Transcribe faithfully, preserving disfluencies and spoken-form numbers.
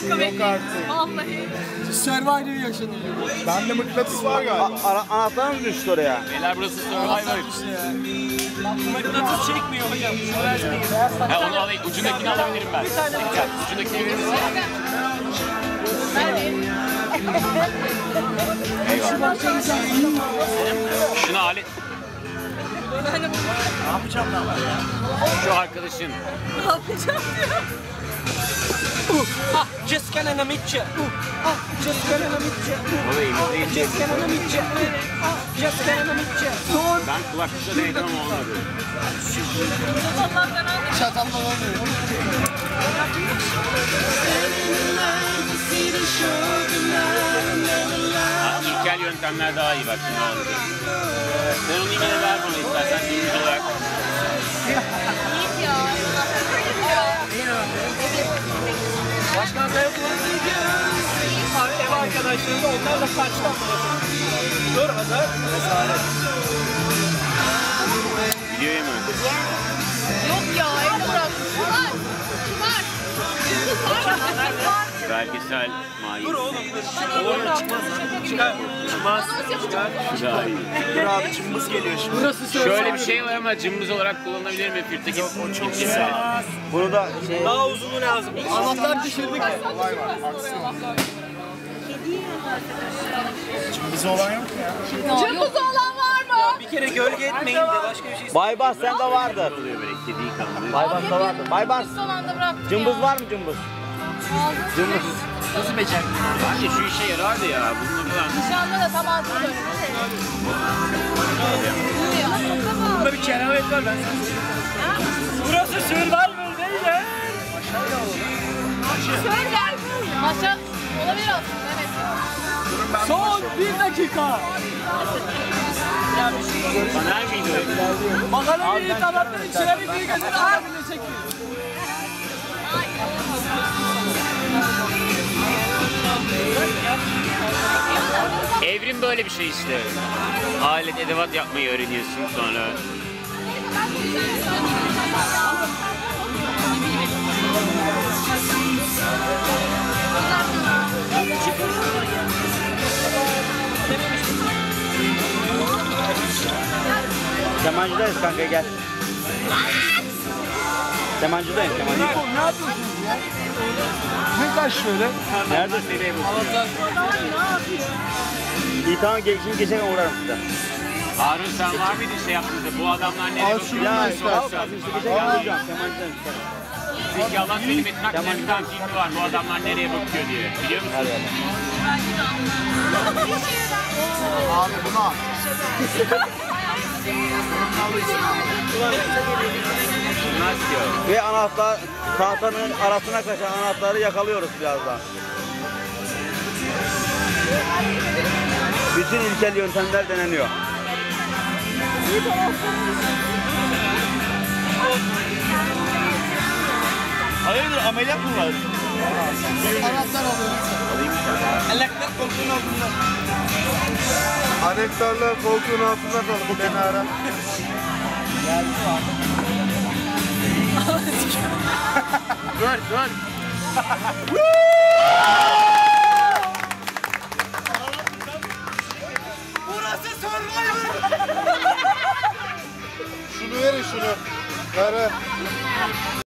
dakika bekleyin. Vallahi. Survivor yaşanıyor. Bende mıknatıs var galiba. Anahtar mı düştü oraya? Beyler burası Survivor. Mıknatıs çekmiyor hocam. Şunu versene. Ha onu alayım. Ucundakini alabilirim ben. Bir tane Gel, ucundakini verir misin? Eyvallah. Şunu alet. Ne yapacağım lan ben ya? Şu arkadaşın. Ne yapacağım diyor. Ah, just gonna meet you. Ah, just gonna meet you. Olayım. Just gonna meet you. Ah, just gonna meet you. Ben kulaklıkta denedim ama olmadı. Allah'tan aldım. Çatalma olmuyor. Ha, ilkel yöntemler daha iyi bak şimdi oldu. Sen onu yine ver bana istersen dümdüz olarak. İyi ya. Başkan da yok. Ev arkadaşlarım da onlar da kaçtan dur Hazar. Videoya mı? Yok ya evde bırakmış. Var. Var. Var. Var. Belgesel mahir. Dur oğlum. Olur çıkmaz. Çıkar. Çıkmaz. Çıkar. Daha iyi. Dur abi cımbız geliyor şimdi. Burası Şöyle bir şey var ama cımbız olarak kullanılabilir mi? Firteki O çok güzel. Bunu da şey... daha uzunu lazım. Anahtar düşürdük. Olay var. Cımbızı olan yok mu ya? Cımbız olan var mı? Bir kere gölge etmeyin de başka bir şey. Baybars sende vardır. oluyor böyle kediyi kanlı. Baybars'ta vardır. Baybars Cımbız olan da bıraktım cımbız ya. var mı cımbız? Cımbız. Nasıl becerdin? Bence şu işe yarardı ya. Bununla falan. Nişanda da tam altı dönüyor. Bunda bir keramet var ben sana söyleyeyim. Burası Survivor değil ya. Söyler. Maşa olabilir aslında evet. Son bir dakika. Taner miydi o? Bakalım bir taraftan içeri bir gözünü ağzını çekiyor. Evrim böyle bir şey işte. Alet edevat yapmayı öğreniyorsun sonra. Kemancıdayız kanka gel. Kemancıdayım kemancı. Ne yapıyorsunuz ya? Ne kaç şöyle? Nerede nereye bakıyorsun? İyi tamam ge şimdi geçerken uğrarım size. Harun sen var mıydın şey yaptığında? Bu adamlar nereye Al bakıyor? şunu Ya da al istersen. kalsın işte geçerken uğrayacağım. Kemancıdayım. Zeki Allah Selim Etnak diye bir tane filmi var. Bu adamlar nereye bakıyor diye. Biliyor musun? Hadi hadi. Abi bunu al. Nasıl diyor? Ve anahtar tahtanın arasına kaçan anahtarı yakalıyoruz birazdan. Bütün ilkel yöntemler deneniyor. Hayırdır ameliyat mı var? Anahtar alıyoruz. Elekler koltuğun altında. Anahtarlar koltuğun altında kaldı. Beni ara. Dur dur. Burası Survivor. Şunu verin şunu. Kara.